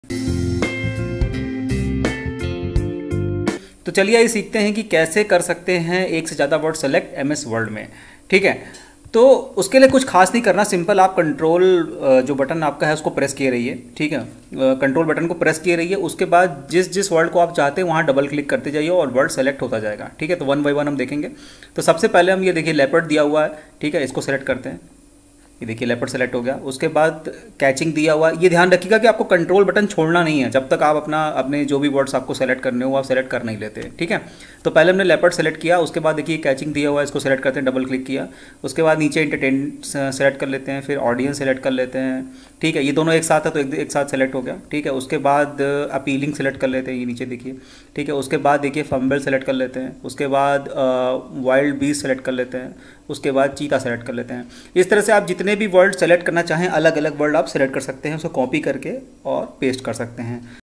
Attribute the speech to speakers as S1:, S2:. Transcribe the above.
S1: तो चलिए आइए सीखते हैं कि कैसे कर सकते हैं एक से ज़्यादा वर्ड सेलेक्ट एमएस वर्ड में। ठीक है, तो उसके लिए कुछ खास नहीं करना, सिंपल आप कंट्रोल जो बटन आपका है उसको प्रेस किए रहिए। ठीक है, कंट्रोल बटन को प्रेस किए रहिए, उसके बाद जिस जिस वर्ड को आप चाहते हैं वहाँ डबल क्लिक करते जाइए और वर्ड सेलेक्ट होता जाएगा। ठीक है, तो वन बाय वन हम देखेंगे। तो सबसे पहले हम ये देखिए लेपर्ड दिया हुआ है। ठीक है, इसको सेलेक्ट करते हैं। ये देखिए लेपर्ड सेलेक्ट हो गया। उसके बाद कैचिंग दिया हुआ, ये ध्यान रखिएगा कि आपको कंट्रोल बटन छोड़ना नहीं है जब तक आप अपने जो भी वर्ड्स आपको सेलेक्ट करने हो आप सेलेक्ट कर नहीं लेते। ठीक है, तो पहले हमने लेपर्ड सेलेक्ट किया, उसके बाद देखिए कैचिंग दिया हुआ है, इसको सेलेक्ट करते हैं, डबल क्लिक किया। उसके बाद नीचे इंटरटेन सेलेक्ट कर लेते हैं, फिर ऑडियंस सेलेक्ट कर लेते हैं। ठीक है, ये दोनों एक साथ है तो एक साथ सेलेक्ट हो गया। ठीक है, उसके बाद अपीलिंग सेलेक्ट कर लेते हैं, ये नीचे देखिए। ठीक है, उसके बाद देखिए फंबल सेलेक्ट कर लेते हैं। उसके बाद वाइल्ड बीस सेलेक्ट कर लेते हैं। उसके बाद चीता सेलेक्ट कर लेते हैं। इस तरह से आप जितने भी वर्ड सेलेक्ट करना चाहें अलग अलग वर्ड आप सेलेक्ट कर सकते हैं, उसको कॉपी करके और पेस्ट कर सकते हैं।